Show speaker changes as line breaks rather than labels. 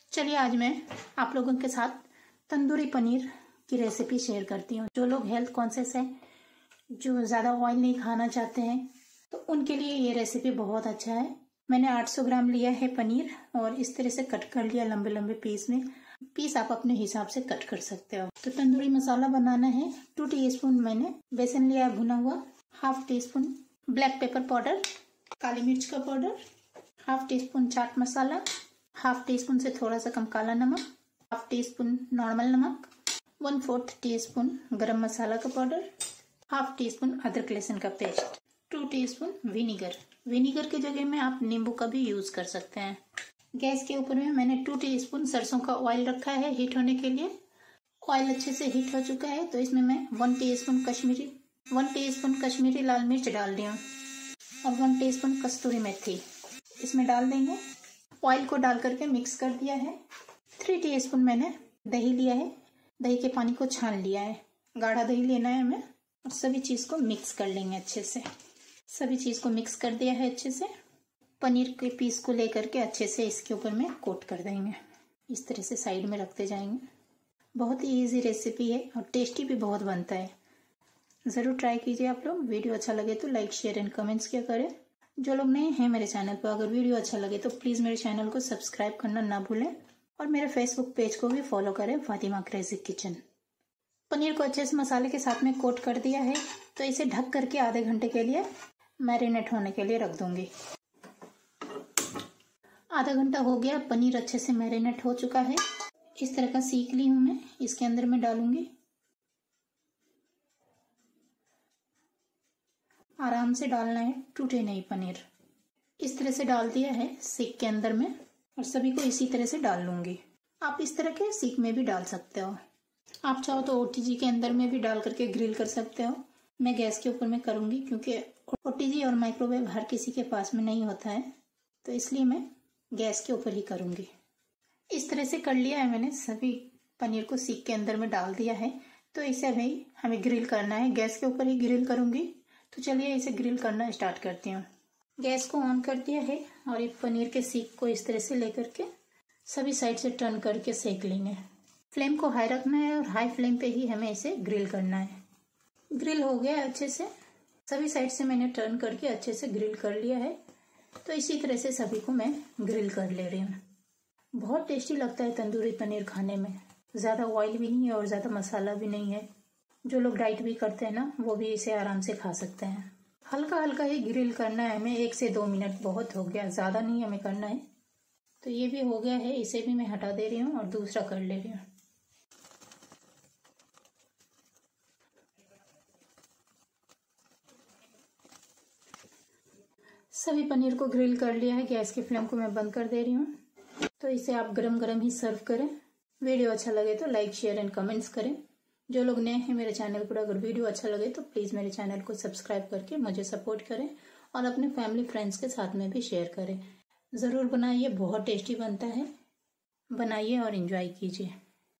चलिए आज मैं आप लोगों के साथ तंदूरी पनीर की रेसिपी शेयर करती हूँ। जो लोग हेल्थ कॉन्शियस हैं, जो ज़्यादा ऑयल नहीं खाना चाहते हैं, तो उनके लिए ये रेसिपी बहुत अच्छा है। मैंने 800 ग्राम लिया है पनीर और इस तरह से कट कर लिया लंबे लंबे पीस में। पीस आप अपने हिसाब से कट कर सकते हो। तो तंदूरी मसाला बनाना है। 2 टीस्पून मैंने बेसन लिया है भुना हुआ, half teaspoon black pepper powder, काली मिर्च का पाउडर, हाफ टी स्पून चाट मसाला, हाफ टी स्पून से थोड़ा सा कम काला नमक, हाफ टी स्पून नॉर्मल नमक, 1/4 टीस्पून गरम मसाला का पाउडर, हाफ टी स्पून अदरक लहसुन का पेस्ट, 2 टीस्पून विनीगर। विनीगर की जगह में आप नींबू का भी यूज कर सकते हैं। गैस के ऊपर में मैंने 2 टीस्पून सरसों का ऑयल रखा है हीट होने के लिए। ऑयल अच्छे से हीट हो चुका है तो इसमें मैं 1 टीस्पून कश्मीरी लाल मिर्च डाल रही हूँ और 1 टीस्पून कस्तूरी मेथी इसमें डाल देंगे। ऑयल को डाल करके मिक्स कर दिया है। 3 टीस्पून मैंने दही लिया है, दही के पानी को छान लिया है। गाढ़ा दही लेना है हमें और सभी चीज को मिक्स कर लेंगे अच्छे से। सभी चीज को मिक्स कर दिया है अच्छे से। पनीर के पीस को लेकर के अच्छे से इसके ऊपर में कोट कर देंगे। इस तरह से साइड में रखते जाएंगे। बहुत ही इजी रेसिपी है और टेस्टी भी बहुत बनता है। ज़रूर ट्राई कीजिए आप लोग। वीडियो अच्छा लगे तो लाइक शेयर एंड कमेंट्स किया करें। जो लोग नए हैं मेरे चैनल पर, अगर वीडियो अच्छा लगे तो प्लीज़ मेरे चैनल को सब्सक्राइब करना ना भूलें और मेरे फेसबुक पेज को भी फॉलो करें, फातिमा क्रेजी किचन। पनीर को अच्छे से मसाले के साथ में कोट कर दिया है तो इसे ढक करके आधे घंटे के लिए मैरिनेट होने के लिए रख दूंगी। आधा घंटा हो गया, पनीर अच्छे से मैरिनेट हो चुका है। इस तरह का सीख ली हूँ मैं, इसके अंदर मैं डालूंगी। आराम से डालना है, टूटे नहीं पनीर। इस तरह से डाल दिया है सीख के अंदर में और सभी को इसी तरह से डाल लूंगी। आप इस तरह के सीख में भी डाल सकते हो। आप चाहो तो ओटीजी के अंदर में भी डाल करके ग्रिल कर सकते हो। मैं गैस के ऊपर में करूंगी क्योंकि ओटीजी और माइक्रोवेव हर किसी के पास में नहीं होता है, तो इसलिए मैं गैस के ऊपर ही करूंगी। इस तरह से कर लिया है मैंने। सभी पनीर को सीख के अंदर में डाल दिया है तो इसे अभी हमें ग्रिल करना है। गैस के ऊपर ही ग्रिल करूंगी। तो चलिए इसे ग्रिल करना स्टार्ट करती हूँ। गैस को ऑन कर दिया है और ये पनीर के सीख को इस तरह से लेकर के सभी साइड से टर्न करके सेक लेंगे। फ्लेम को हाई रखना है और हाई फ्लेम पे ही हमें इसे ग्रिल करना है। ग्रिल हो गया अच्छे से। सभी साइड से मैंने टर्न करके अच्छे से ग्रिल कर लिया है। तो इसी तरह से सभी को मैं ग्रिल कर ले रही हूँ। बहुत टेस्टी लगता है तंदूरी पनीर खाने में। ज़्यादा ऑयल भी नहीं है और ज़्यादा मसाला भी नहीं है। जो लोग डाइट भी करते हैं ना, वो भी इसे आराम से खा सकते हैं। हल्का हल्का ही ग्रिल करना है हमें, 1 से 2 मिनट बहुत हो गया, ज़्यादा नहीं हमें करना है। तो ये भी हो गया है, इसे भी मैं हटा दे रही हूँ और दूसरा कर ले रही हूँ। सभी पनीर को ग्रिल कर लिया है। गैस की फ्लेम को मैं बंद कर दे रही हूँ। तो इसे आप गरम गरम ही सर्व करें। वीडियो अच्छा लगे तो लाइक शेयर एंड कमेंट्स करें। जो लोग नए हैं मेरे चैनल पर, अगर वीडियो अच्छा लगे तो प्लीज़ मेरे चैनल को सब्सक्राइब करके मुझे सपोर्ट करें और अपने फैमिली फ्रेंड्स के साथ में भी शेयर करें। ज़रूर बनाइए, बहुत टेस्टी बनता है। बनाइए और एंजॉय कीजिए।